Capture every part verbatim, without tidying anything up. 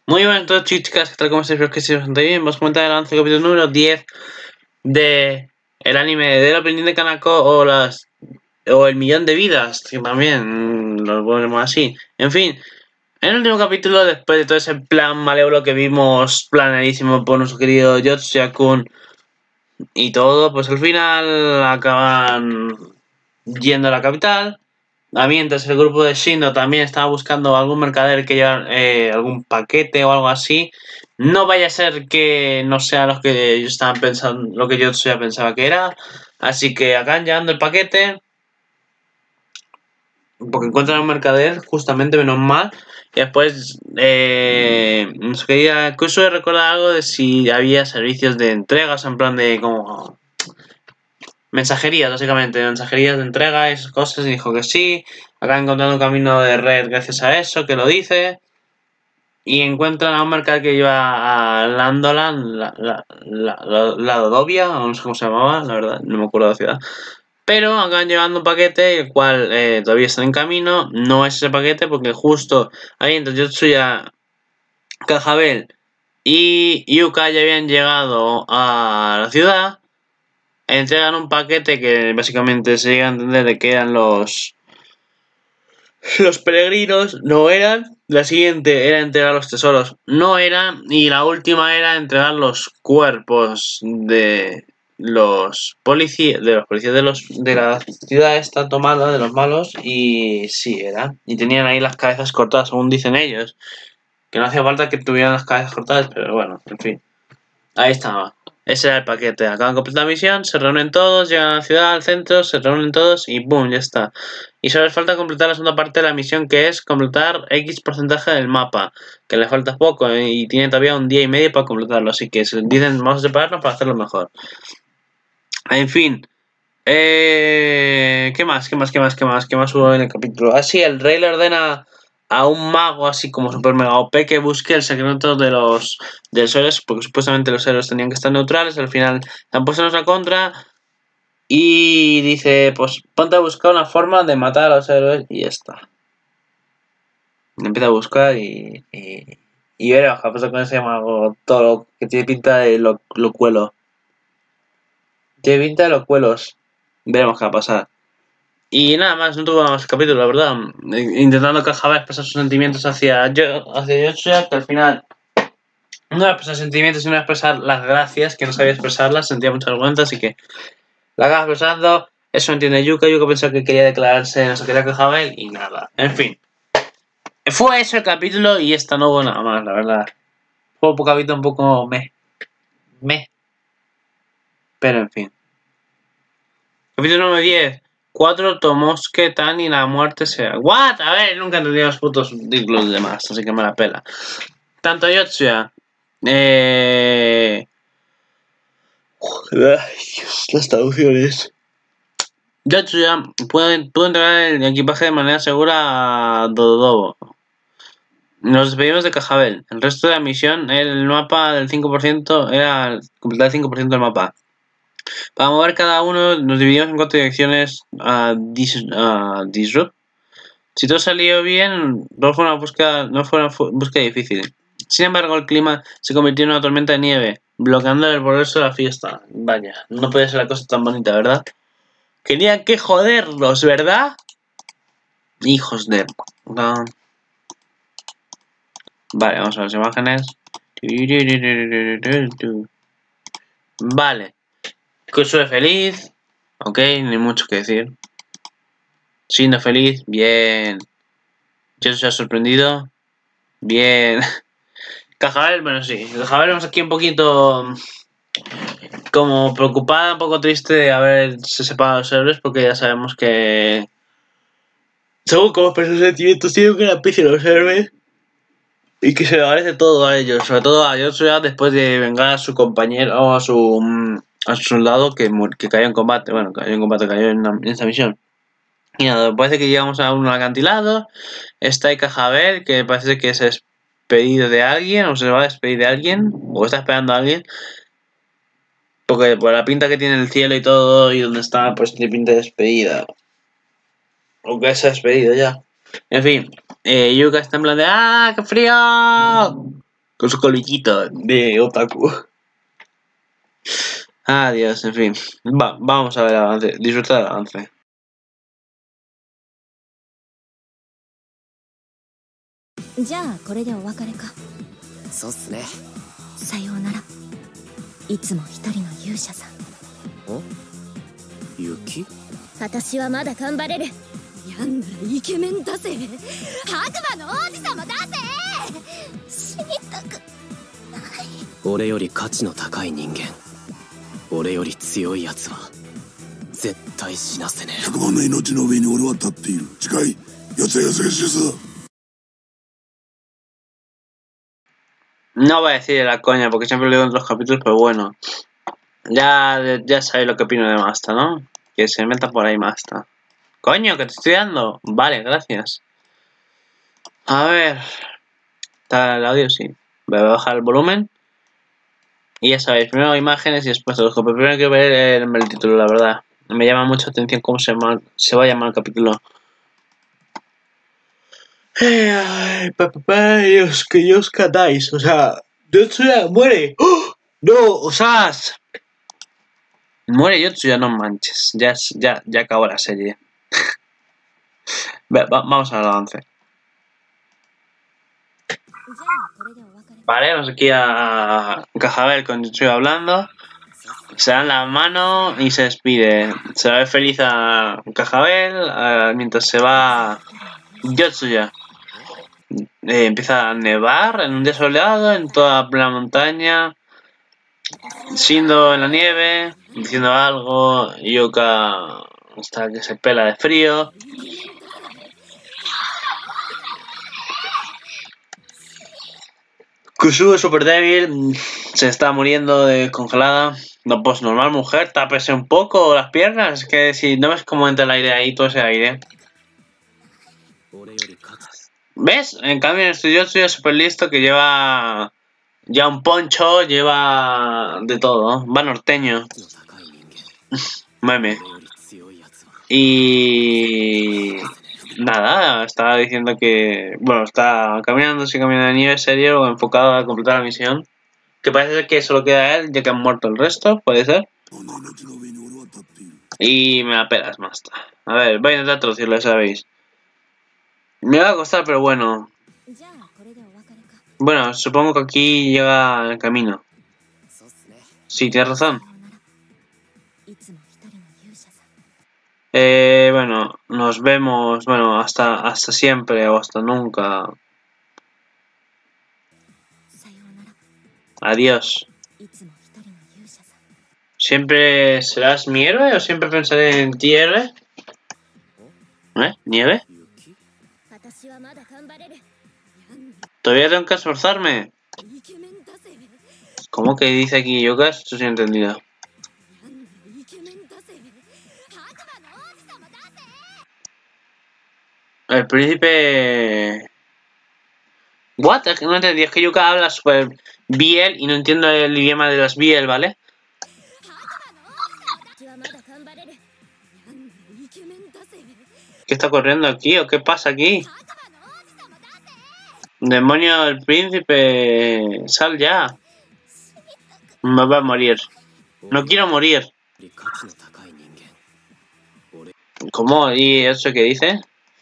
Muy buenas a todos, chicas, ¿qué tal? ¿Cómo estáis? Espero que estéis bastante bien. Vamos a comentar el avance del capítulo número diez de el anime de la pendiente de Kanako o las o el millón de vidas, que también mm, lo ponemos así. En fin, en el último capítulo, después de todo ese plan malévolo que vimos planeadísimo por nuestro querido Yotsuya-kun y todo, pues al final acaban yendo a la capital. Ah, mientras el grupo de Shindo también estaba buscando algún mercader que llevar eh, algún paquete o algo así. No vaya a ser que no sea lo que ellos estaban pensando, lo que yo ya pensaba que era. Así que acaban llevando el paquete. Porque encuentran un mercader, justamente, menos mal. Y después eh, nos quería Kusuo recordar algo de si había servicios de entregas, en plan de como mensajerías, básicamente, mensajerías de entrega, esas cosas, y dijo que sí. Acá encontrando un camino de red gracias a eso, que lo dice. Y encuentran a un mercado que lleva a Landolan, la, la, la, la, la Dodovia, no sé cómo se llamaba, la verdad, no me acuerdo de la ciudad. Pero acaban llevando un paquete, el cual eh, todavía está en camino. No es ese paquete, porque justo ahí entre Yotsuya, Kajabel y Yuka ya habían llegado a la ciudad. Entregan un paquete que básicamente se llega a entender de que eran los los peregrinos, no eran. La siguiente era entregar los tesoros, no eran. Y la última era entregar los cuerpos de los policías, de los policías de los de la ciudad esta tomada, de los malos. Y sí, era. Y tenían ahí las cabezas cortadas, según dicen ellos. Que no hacía falta que tuvieran las cabezas cortadas, pero bueno, en fin. Ahí estaba. Ese era el paquete. Acaban de completar la misión, se reúnen todos, llegan a la ciudad, al centro, se reúnen todos y ¡boom! Ya está. Y solo les falta completar la segunda parte de la misión, que es completar X porcentaje del mapa. Que le falta poco, ¿eh? Y tiene todavía un día y medio para completarlo. Así que se dicen, vamos a separarnos para hacerlo mejor. En fin. Eh, ¿Qué más? ¿Qué más? ¿Qué más? ¿Qué más? ¿Qué más hubo en el capítulo? Ah, sí, el rey le ordena a un mago así como super mega O P que busque el secreto de los, de los héroes, porque supuestamente los héroes tenían que estar neutrales. Al final se han puesto en nuestra contra y dice, pues ponte a buscar una forma de matar a los héroes y ya está. Empieza a buscar y y, y verás, ha pasado con ese mago todo lo que tiene pinta de lo, lo cuelo. Tiene pinta de los cuelos. Veremos qué va a pasar. Y nada más, no tuvo más capítulo, la verdad. Intentando que Java expresar sus sentimientos hacia yo, hacia Yoshua, que al final no expresar sentimientos, sino expresar las gracias, que no sabía expresarlas, sentía mucha vergüenza, así que la acaba expresando. Eso entiende Yuka. Yuka pensó que quería declararse, no se quería que Java y nada. En fin. Fue eso el capítulo y esta no hubo nada más, la verdad. Fue un capítulo un poco meh. Meh. Pero en fin. Capítulo número diez. Cuatro Tomosuke Tan y la muerte sea. ¿What? A ver, nunca he entendido los putos títulos de demás, así que me la pela. Tanto Yotsuya. Eh. Ay, Dios, las traducciones. Yotsuya puede, puede entregar el equipaje de manera segura a Dododobo. Nos despedimos de Cajabel. El resto de la misión, el mapa del cinco por ciento, era completar el cinco por ciento del mapa. Para mover cada uno nos dividimos en cuatro direcciones a, dis, a Disrupt. Si todo salió bien, no fue una búsqueda, no fue una búsqueda difícil. Sin embargo, el clima se convirtió en una tormenta de nieve, bloqueando el progreso de la fiesta. Vaya, no puede ser la cosa tan bonita, ¿verdad? Querían que joderlos, ¿verdad? Hijos de... No. Vale, vamos a las imágenes. Vale. Kusuo feliz. Ok, no hay mucho que decir. Siendo feliz, bien. Yo se ha sorprendido. Bien. Cajabel, bueno, sí. Cajabel vemos aquí un poquito como preocupada, un poco triste de haberse separado de los héroes, porque ya sabemos que según como expresan sus sentimientos, tiene que aprecio a los héroes y que se le agradece todo a ellos, sobre todo a Yotsuya después de vengar a su compañero o a su a su soldado que, que cayó en combate, bueno, cayó en combate, cayó en, en esta misión. Y nada, parece que llegamos a un acantilado. Está ahí Cajabel, que parece que se ha despedido de alguien, o se va a despedir de alguien, o está esperando a alguien. Porque por la pinta que tiene el cielo y todo, y donde está, pues tiene pinta de despedida. O que se ha despedido ya. En fin, eh, Yuka está en plan de ¡ah, qué frío! Con su colillito de otaku. Adiós, en fin. Va, vamos a ver el avance. Disfruta del avance. じゃあこれでお別れか。 そうっすね。 さようなら。いつも一人の勇者さん。 お？雪？ 私はまだ頑張れる。やんならイケメンだぜ。白馬の王子様だぜ。死にたくない。 俺より価値の高い人間。俺より強いやつは絶対死なせねえ。 ひゃくまんの命の上に俺は立っている。近い。やつはやつがしさ。 No voy a decir la coña porque siempre lo digo en otros capítulos, pero bueno. Ya, ya sabéis lo que opino de Masta, ¿no? Que se meta por ahí Masta. Coño, que te estoy dando. Vale, gracias. A ver. ¿Está el audio? Sí. Voy a bajar el volumen. Y ya sabéis, primero imágenes y después telescopio. Primero quiero ver el, el título, la verdad. Me llama mucha atención cómo se, llama, se va a llamar el capítulo. Ay, papá, Dios, que Dios catáis, o sea, Yotsuya muere. ¡Oh! No, Osas. Muere Yotsuya, no manches, ya, ya, ya acabó la serie. Va, va, vamos al avance. Vale, vamos aquí a Cajabel con Yotsuya hablando. Se dan la mano y se despide. Se ve feliz a Cajabel uh, mientras se va Yotsuya. Eh, empieza a nevar en un día soleado en toda la montaña. Shindo en la nieve, diciendo algo. Yuka está que se pela de frío. Kusu es súper débil, se está muriendo de congelada. No, pues normal, mujer, tápese un poco las piernas. Es que si no ves cómo entra el aire ahí, todo ese aire. ¿Ves? En cambio, el estudio es súper listo, que lleva ya un poncho, lleva de todo. Va norteño. Meme. Y nada, estaba diciendo que, bueno, está caminando, sin camino de nieve, serio, enfocado a completar la misión. Que parece ser que solo queda él, ya que han muerto el resto, puede ser. Y me la pelas más. A ver, voy a intentar traducirlo, sabéis. Me va a costar, pero bueno. Bueno, supongo que aquí llega el camino. Sí, tienes razón. Eh, bueno, nos vemos, bueno, hasta, hasta siempre o hasta nunca. Adiós. ¿Siempre serás mi héroe o siempre pensaré en ti, héroe? ¿Eh? ¿Nieve? Todavía tengo que esforzarme. ¿Cómo que dice aquí Yuka? Esto sí he entendido. El príncipe... ¿What? Es que no entendí. Es que Yuka habla super Biel y no entiendo el idioma de las Biel, ¿vale? ¿Qué está corriendo aquí o qué pasa aquí? Demonio, el príncipe, sal ya. Me va a morir. No quiero morir. ¿Cómo? ¿Y eso qué dice?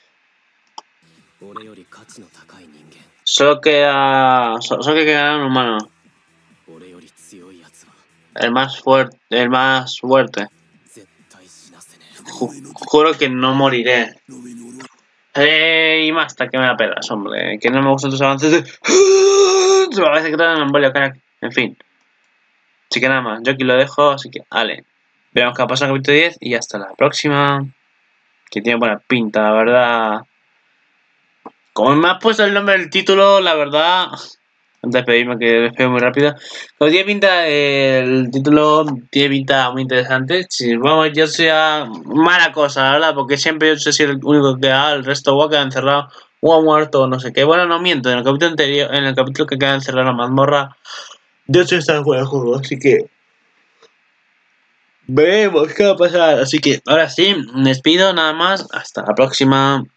Solo queda... Solo que queda un humano. El más fuerte. El más fuerte. Juro que no moriré. Eh, y más hasta que me la pelas, hombre. Que no me gustan tus avances de... Se me parece que te dan embolio, crack. En fin. Así que nada más. Yo aquí lo dejo, así que... Vale. Veremos qué va a pasar en el capítulo diez. Y hasta la próxima. Que tiene buena pinta, la verdad. Como me has puesto el nombre del título, la verdad... Antes de pedirme que despegue muy rápido. Como tiene pinta, el título tiene pinta muy interesante. Si vamos, yo sea mala cosa, la verdad, porque siempre yo soy el único que queda, el resto o ha quedado encerrado, o ha muerto, o no sé qué. Bueno, no miento, en el capítulo anterior, en el capítulo que queda encerrado en la mazmorra, yo soy está fuera de juego, así que veremos qué va a pasar. Así que ahora sí, me despido nada más. Hasta la próxima.